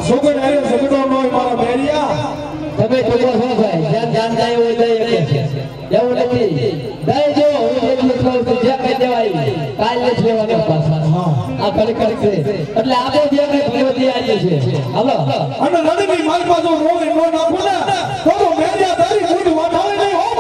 સોગન આરે સગડો નોય મારા મેરિયા તમે જોજો હો ભાઈ જ્યાં જાન જાય હોય દઈ કે એવું નથી દઈ જો હું એક મિત્રો જે કહી દેવાય કાલ જ લેવાનો પાછા આ ખરેખર છે એટલે આપણે જે કઈ ભગવતી આવી છે હાલો અને રણની માલમાં જો રોવે નો નાખો ને તો મેરિયા તારી મૂડ વાઠાવે નહીં હો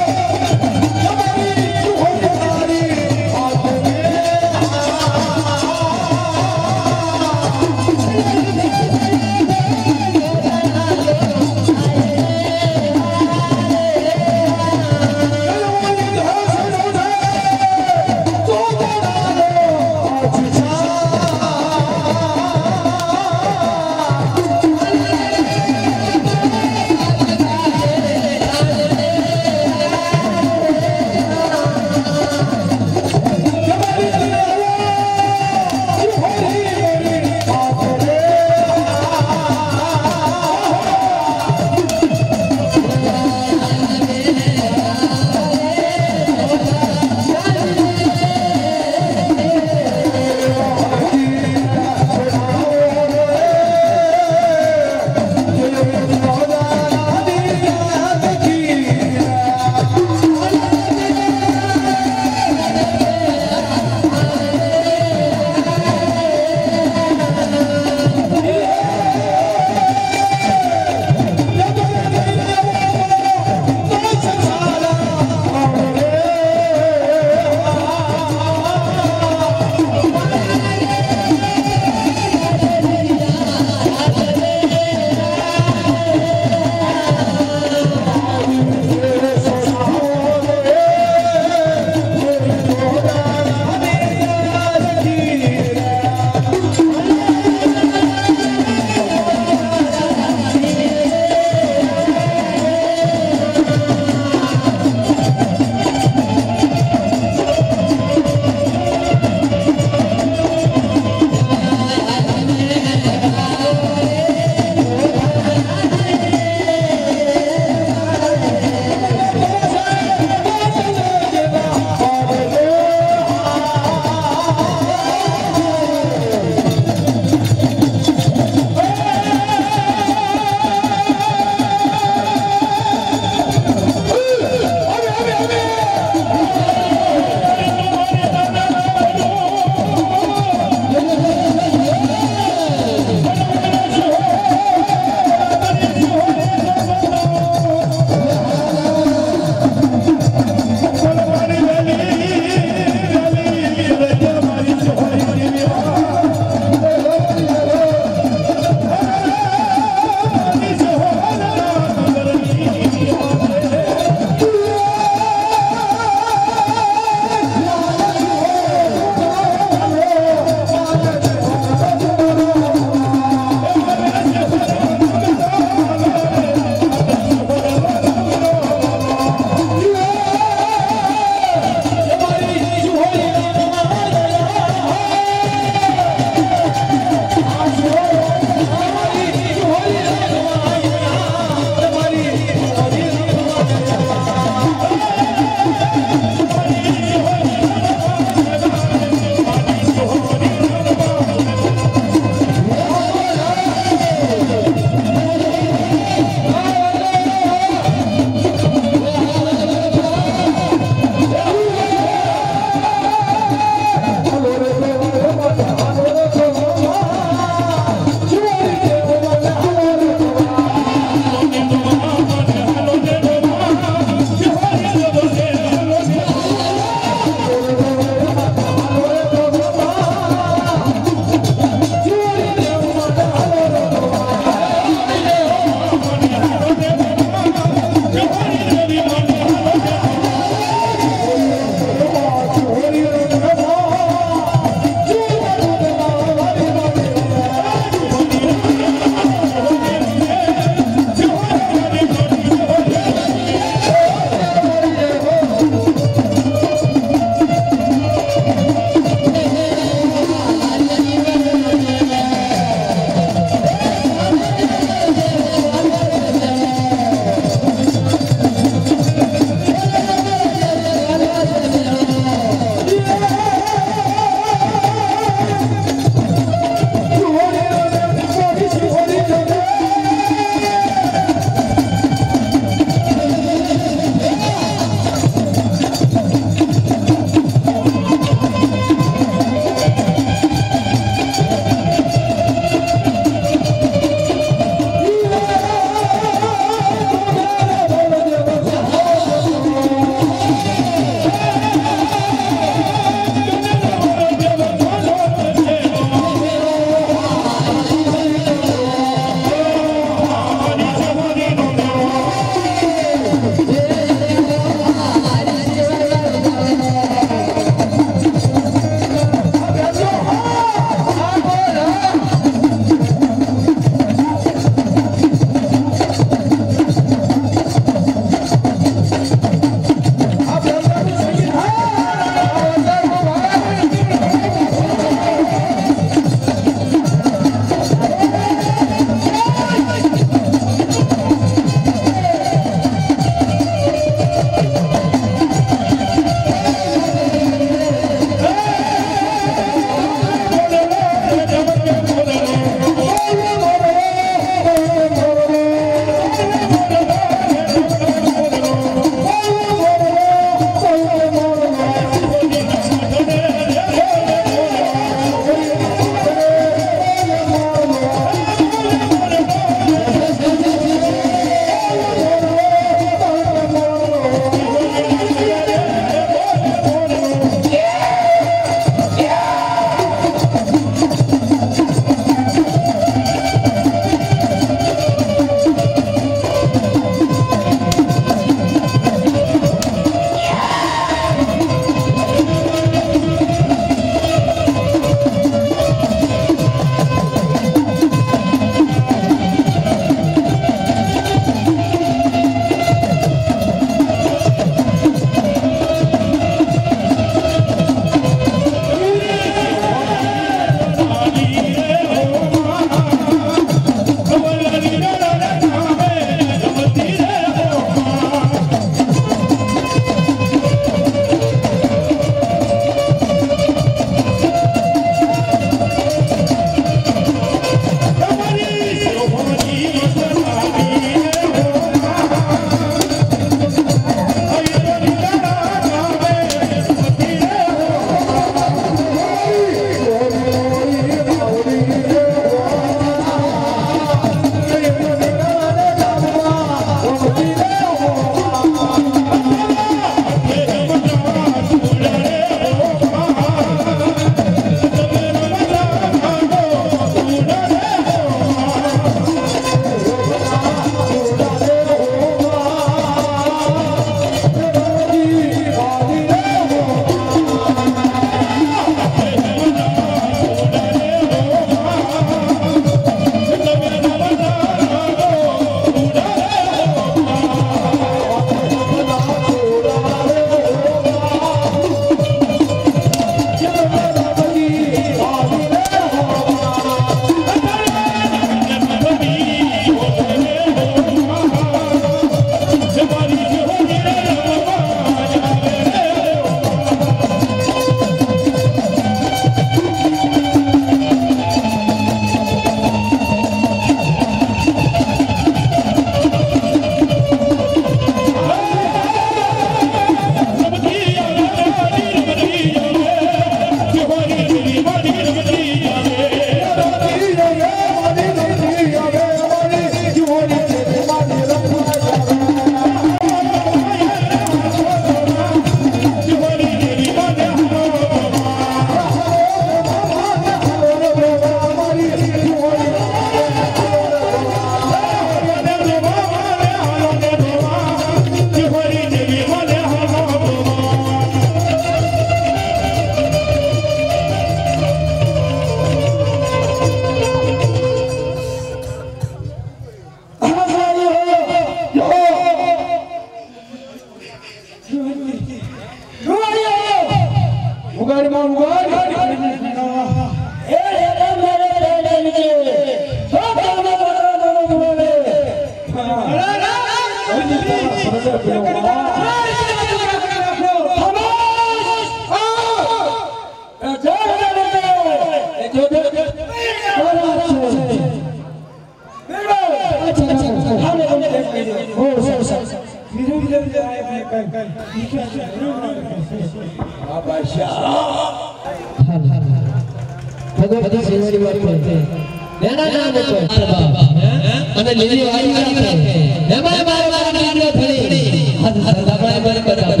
ભગવતી સેવાની વાત છે નાના નાના તો અને લીલી વાળી રાખે એમાં મારા નીકળ્યો થડી આપણે બળ બતાવે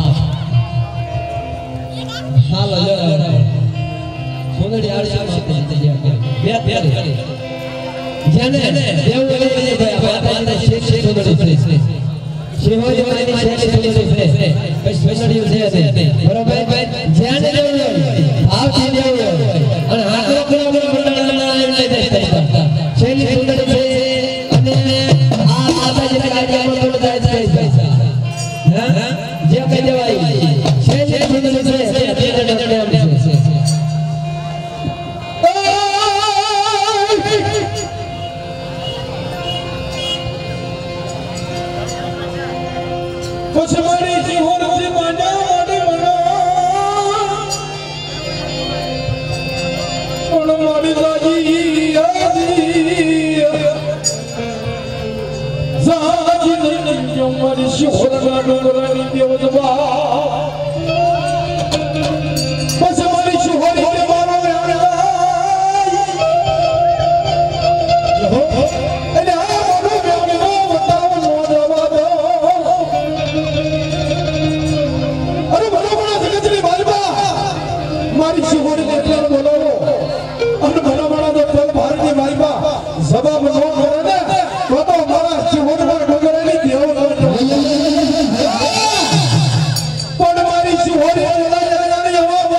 હાલ સોનડી આળસા માતે ગયા બે જેને દેવ બોલે ભાઈ આપણે શેખ સોનડી શિવાજી માની શેખ સોનડી છે સોનડી છે બરોબર જેને દેવ આવતી દેવ અને હાથો કરો મંડળ લઈ દેતા શેલી સુંદર છે અને આ માતાજી કાર્યમાં થોડો જાય છે પૈસા જે કહી દેવાય શેલી સુંદર છે તે પછવાડી જીવન થી માના માડી મનો ઓણ માડી લાગી આદી સાજી ની મારી શોરગા ડોંગરાની દેવજવા પછવાડી શોહરી કે મારો जवाब नो करे ने तो मारा शिवोर पर डोगरेली देव पण मारी शिवोर बोला जाने जवाब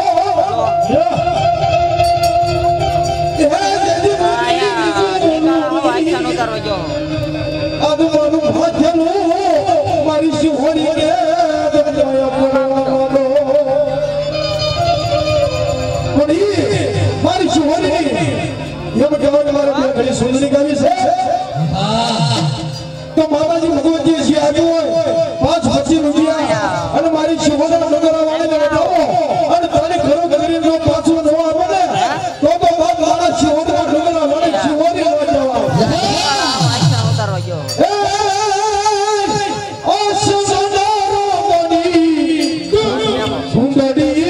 आनो दरवाजो आदु मानु भाग्यनु मारी शिवोरी के दरवाजा बोलो कोनी मारी शिवोरी ये बटवा हमारे पे खड़ी सुंदरी का भी है तो माताजी भगवती जी आगे होय 5-25 रुपया અને મારી શિવોના નગરા વાળાને બતાવો અને તારે ઘરો ઘરે જો પાછો ન આવે ને તો બાપ મારા શિવોના નગરા વાળા શિવોની વાળા આનો દરવાજો ઓ સુંદરો બની સુંદરી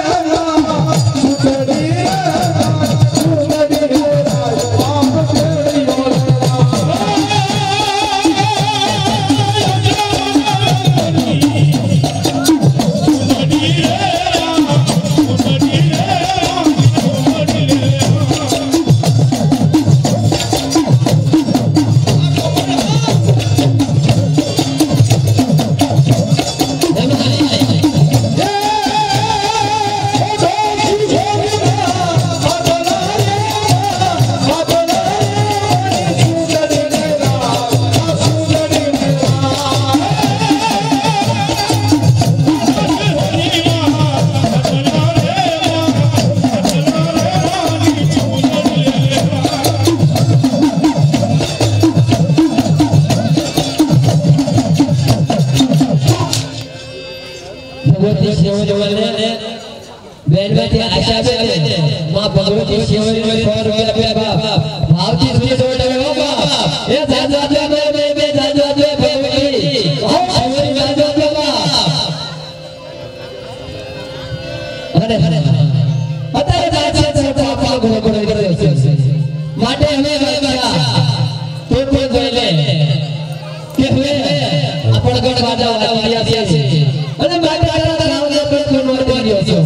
बेनबती आशा बेटे मां भगवती शिवरी में 100 रुपया पे बाप भावजी सुनी छोड़ दे हो बाप ये जाजवा दे बे जाजवा दे भगवती हम शिवरी जाजवा दे बाप अरे पता है जाजवा छोटा आपका घोड़ो घोड़ो इधर माटे हमें बचा तो जोई ले के हुए अपन गण बाजा वाला दिया से अरे माटे नाम दे पर कोन मर दियो छो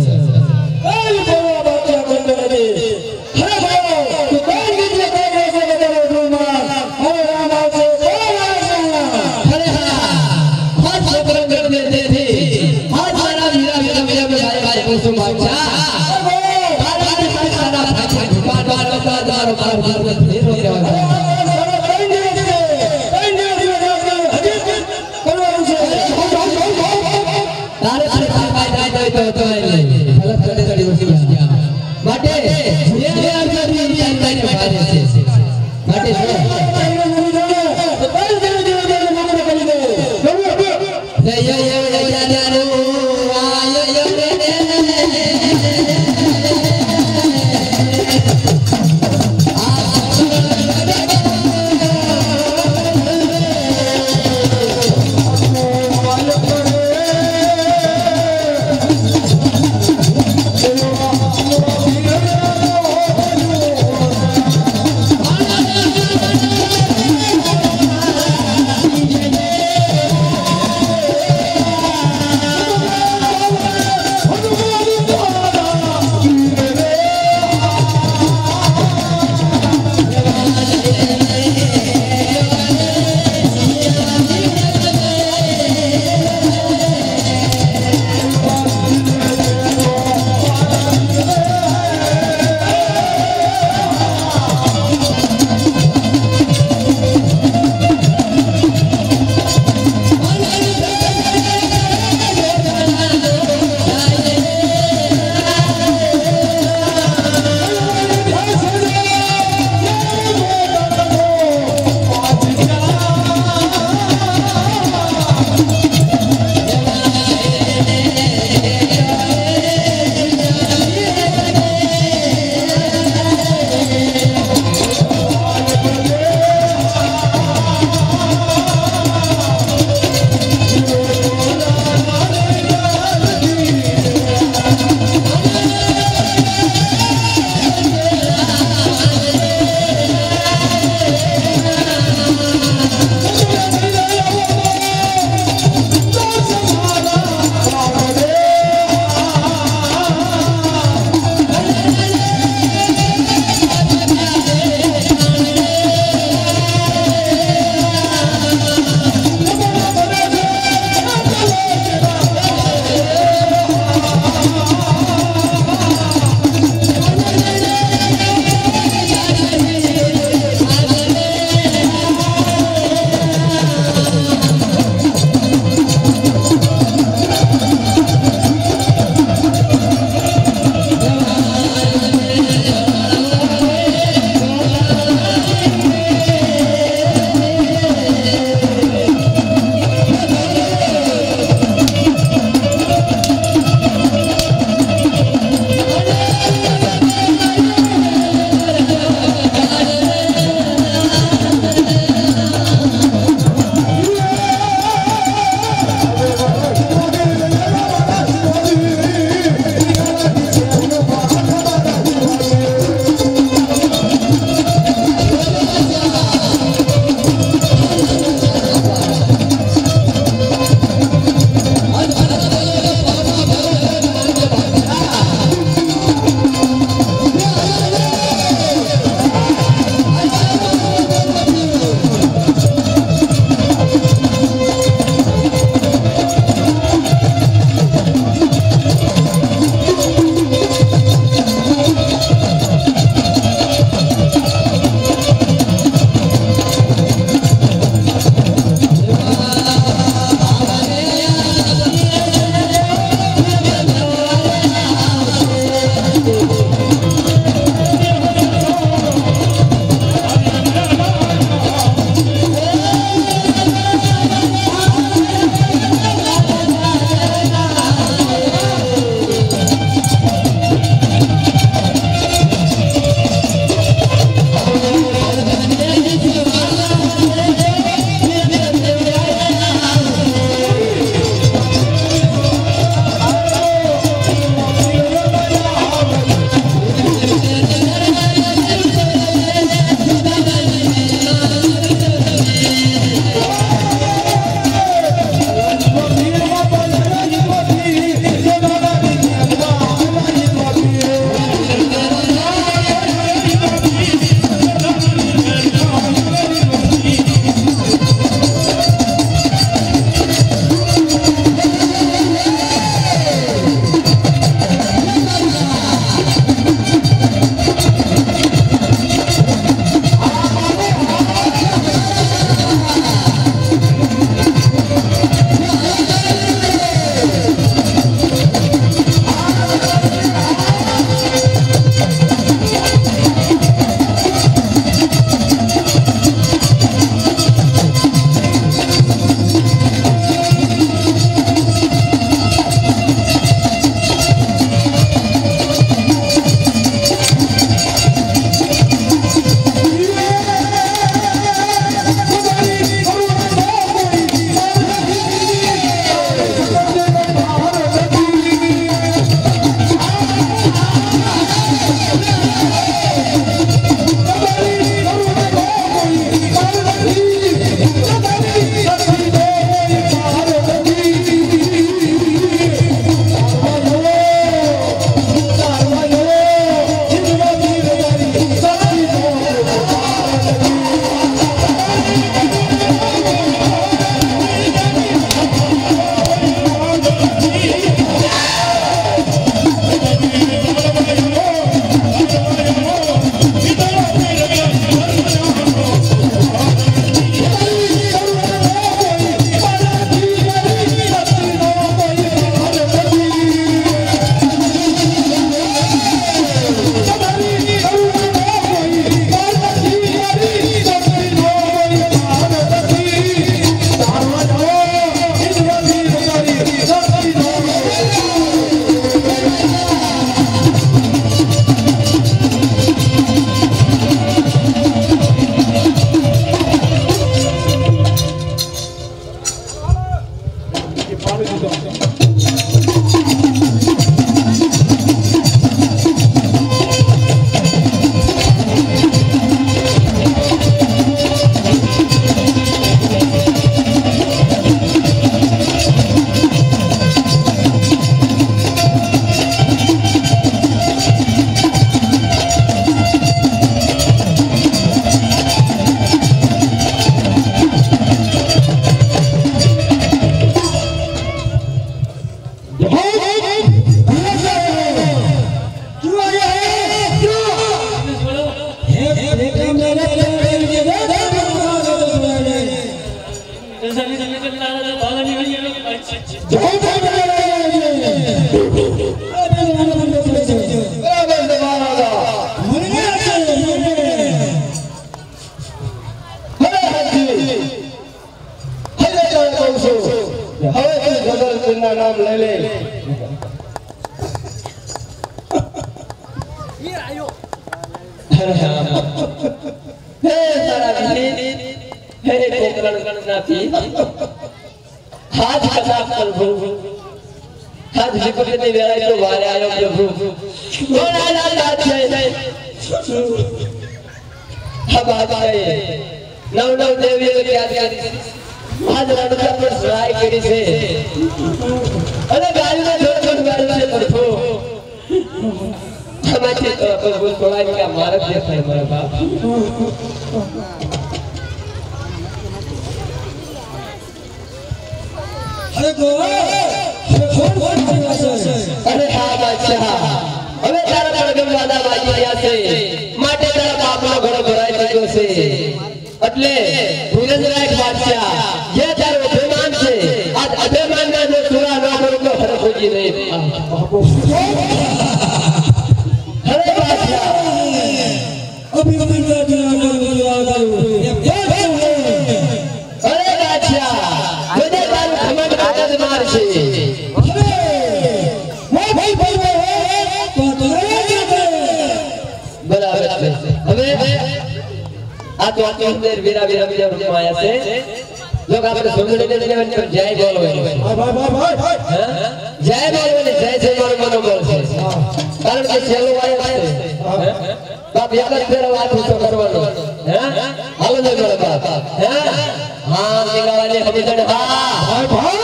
नाम ले ले हे सारा विनीत हे कोकण गणनाथी हाथ कसाब प्रभु हाथ विपरीत वेळा तो वारे आयो प्रभु कोण आला दात है हम आ गए नव नव देवी के याद करी आज रणका पर सहाय करी से अरे गाड़ी में छोड़ छोड़ गाड़ी से प्रभु हमारे प्रभु थोड़ा क्या मारक देख है मेरा बाप अरे हाँ बादशाह હવે તારા પડગમ વાદા વાજી રહ્યા છે માટે તારા પાપનો ઘડો ભરાઈ ચૂક્યો છે એટલે ધીરજ રાખ બાદશાહ જે તારો અભિમાન છે આ અભિમાનના જો પૂરા ન કરો તો ફરક હોજી નહીં અરે બાદશાહ અભિમાનના જો અરે બાદશાહ જે તારો ઘમંડ કાઢ માર છે आ तो अंदर वीरा वीरा वीरा माया से लोग आपने सुनने देने में जय बोलो जय बोलो जय जय बोलो मनो बोल से कारण के चलो आया है बाप याद तेरा बात हो तो करवानो हैं हालो दे मेरा बाप हैं हां निगाह वाले हम जन हां भाई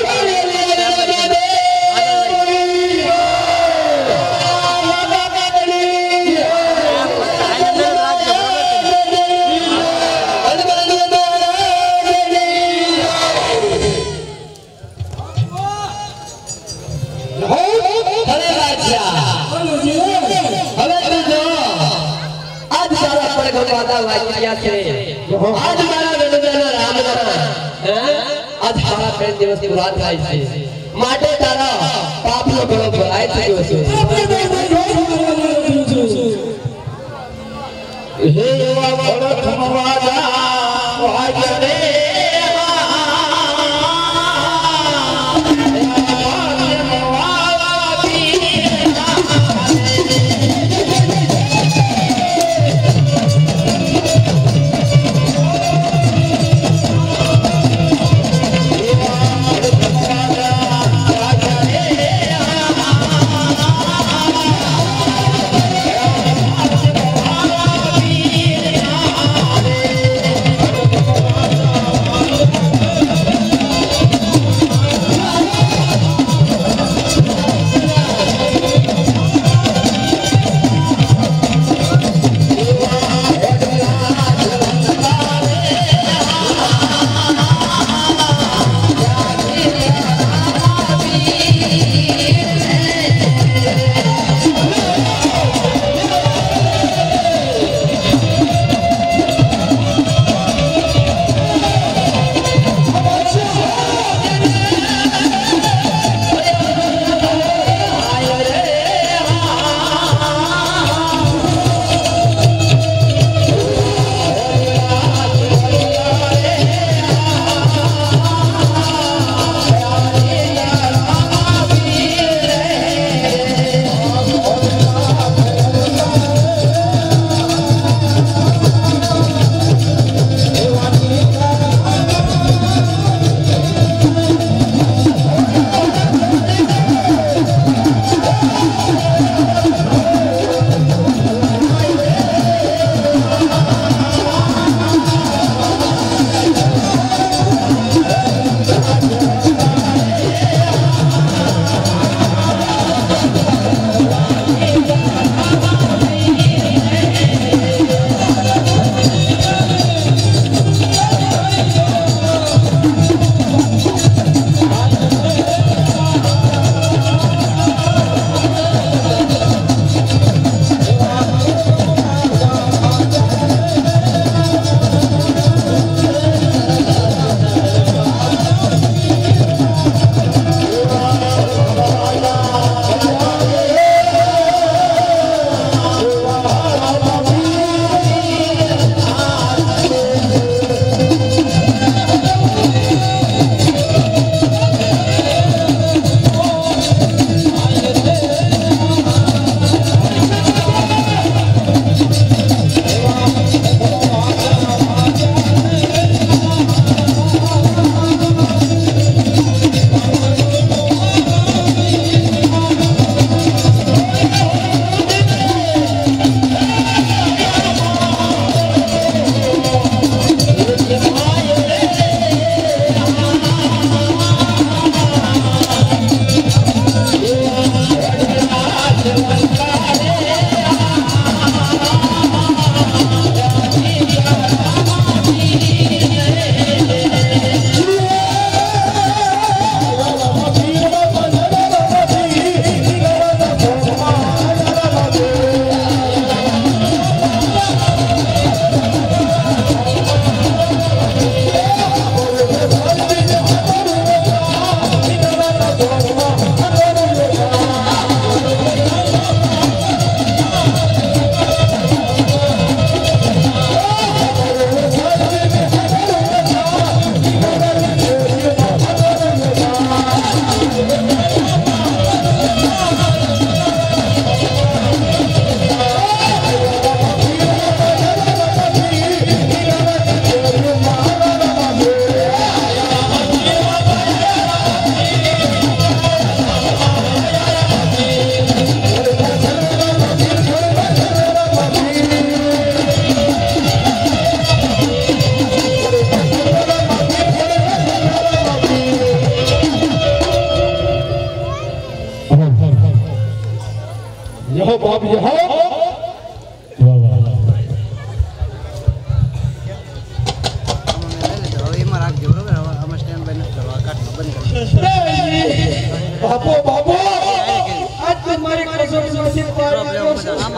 आज मारा गणना राम आज हमारा प्रेम दिवस की रात आई है माटे तारा पाप नो घड़ो भराई थयो छे हे युवा घड़ो थमवादा वाजने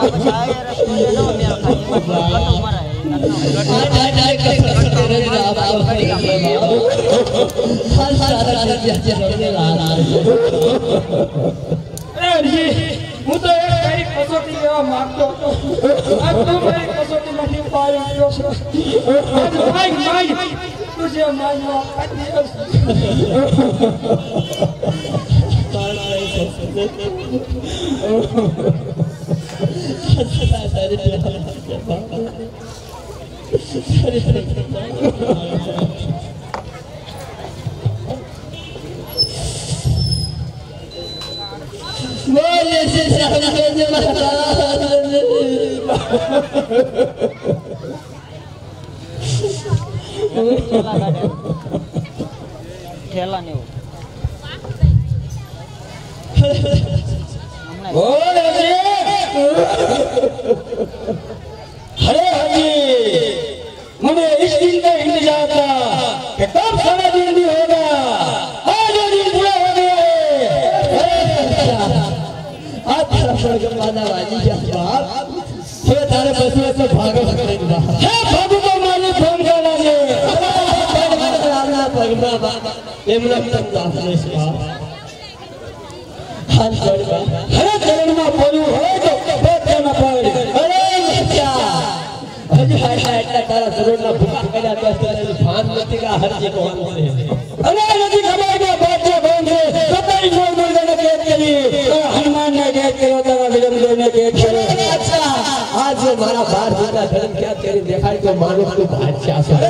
હું તો એક કઈ કસોટી લેવા માંગતો હતો આજ તો મારી કસોટી માંથી પાર આવ્યો છે આજ માય તુજે માયનો આદિસ बोले से सामने ठेला ने बोले जी हरे हाजी मुझे इस दिन का इंतजार था कि कब सारा दिन भी होगा आज वो दिन पूरा हो गया है तारे बसुए से भागो है बाबू को माने फोन करना है हरे चरण में पड़ू हो तो बैठ जाना पड़े अरे क्या अजी हाय हाय तारा जरूर ना भूख करा तो भान मत का हर जी को से अरे नदी खबर के बच्चे बंदे कतई मोर मोर ने गेट करी हनुमान ने गेट करो तो विलंब ने गेट करो अच्छा आज जो हमारा बार का धर्म क्या तेरी देखा तो मानो तो बादशाह से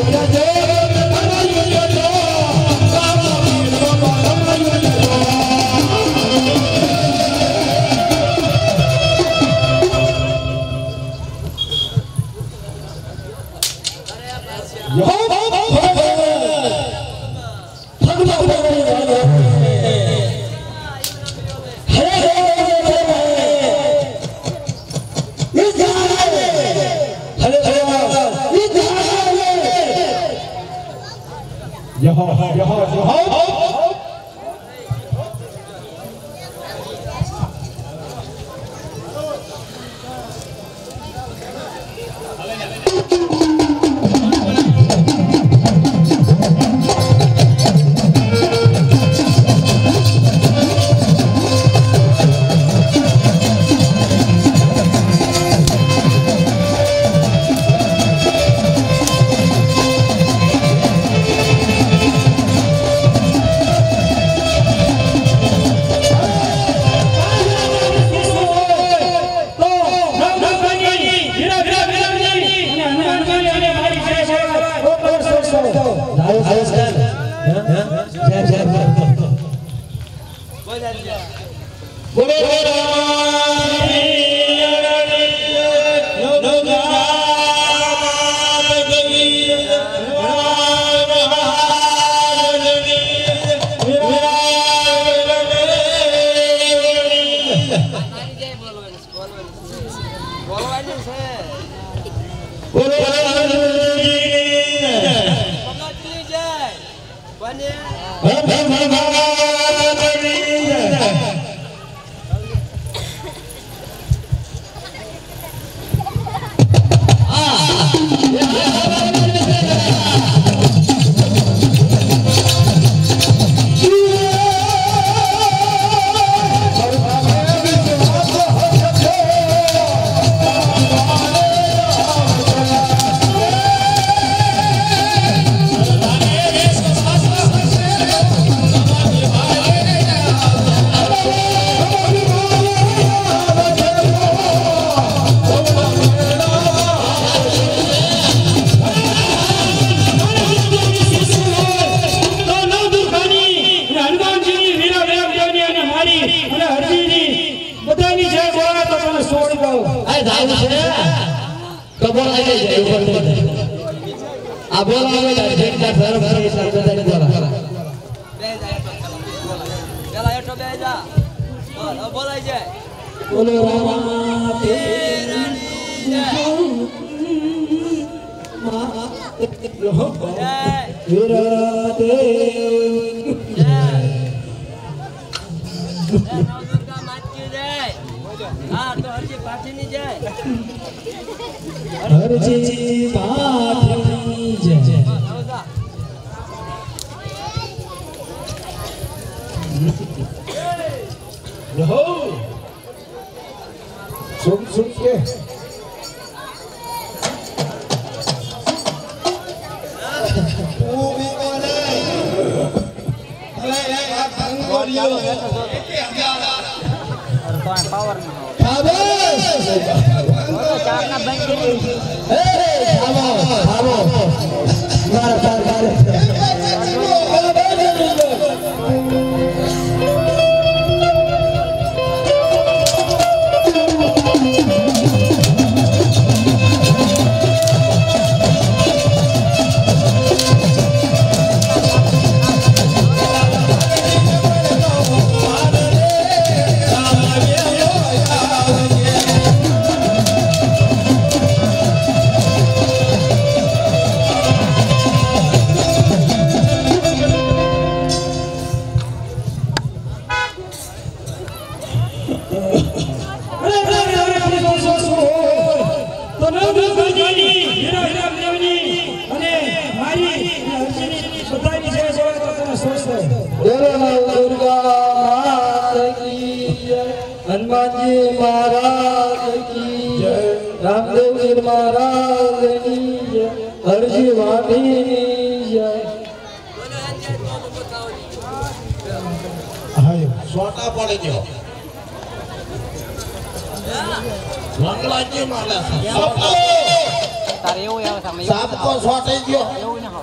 તારે એવું આવે સામે સાપ તો શોર્ટ થઈ ગયો એવું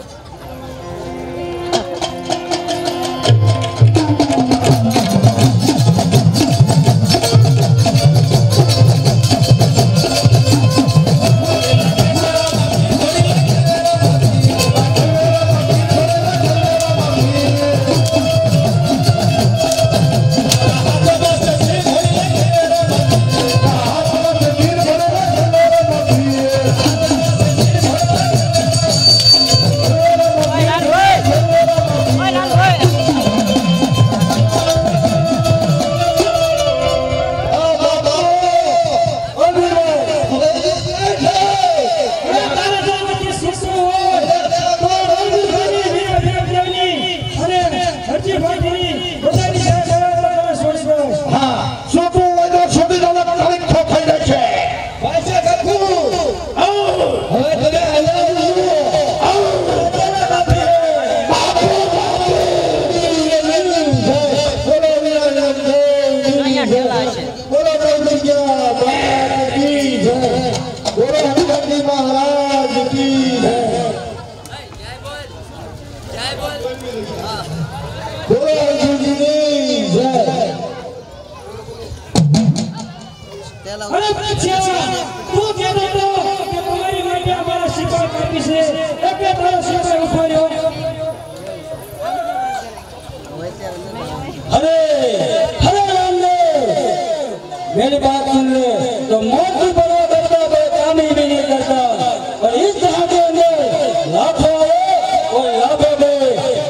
मेरी बात सुन ले तो मौत भी बड़ा करता कोई काम ही नहीं करता और इस जहां के अंदर लाखों और लाखों में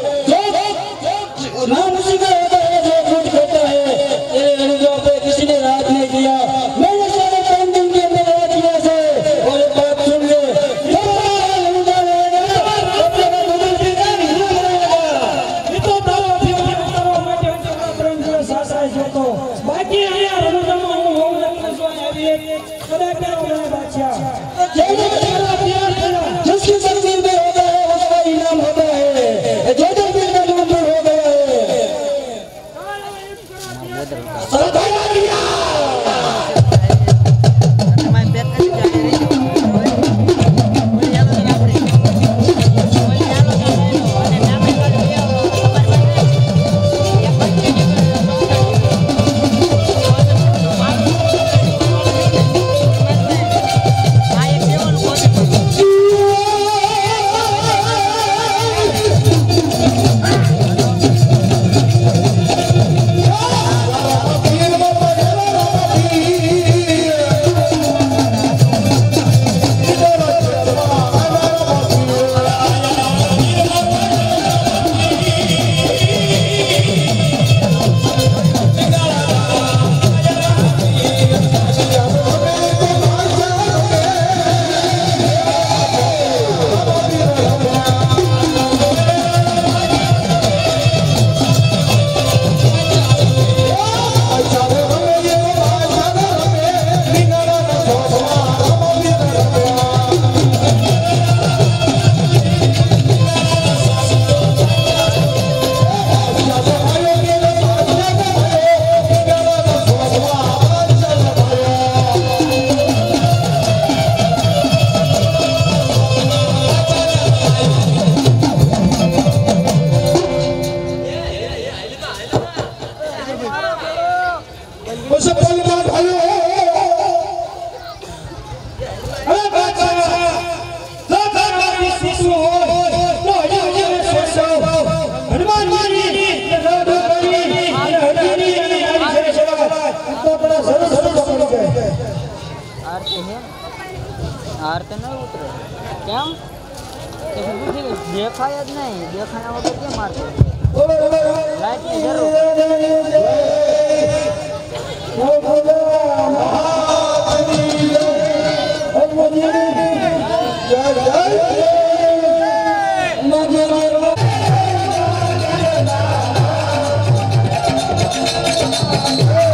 जो नाम उसी का होता है जो झूठ करता है तेरे अनुजों पे किसी ने राज नहीं किया मैंने सारे 3 दिन के अंदर राज किया से और एक बात सुन ले जिसकी जमीन में होता है उसका इनाम होता है जो जो दिल में मंजूर हो गया आरते नहीं उतरे क्या देखा या नहीं देखा ना वगैरह क्या मारते लाइट नहीं जरूर